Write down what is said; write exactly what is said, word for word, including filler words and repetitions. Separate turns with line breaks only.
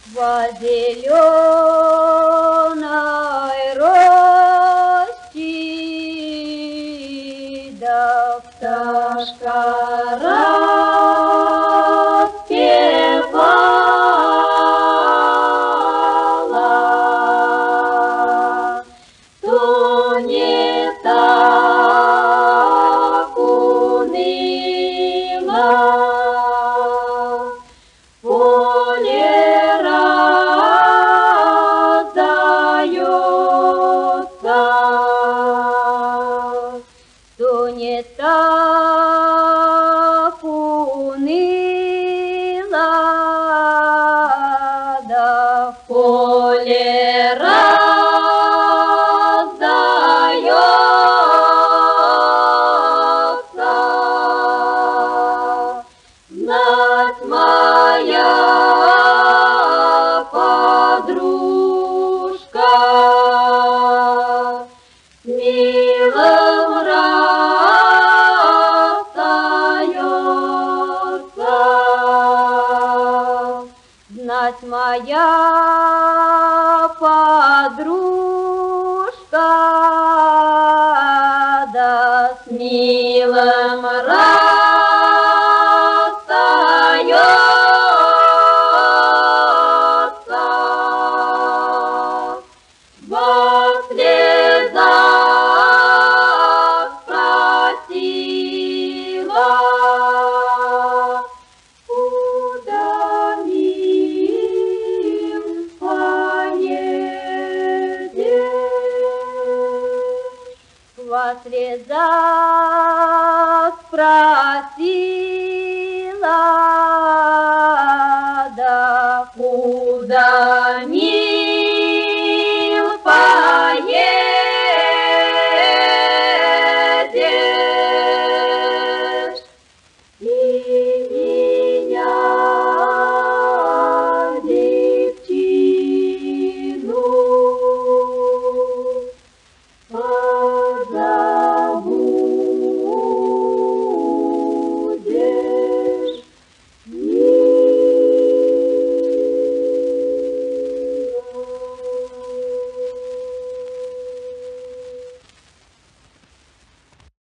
Во зеленой роще, да пташка распевала, то не так уныло. Поле раздается, то не так уныло, да в поле раздается. Знать моя подружка с милым расстается. Знать моя подружка, да с милым расстается. Во слезах спросила, куда, мил, поедешь? Во слезах спросила, да куда, мил,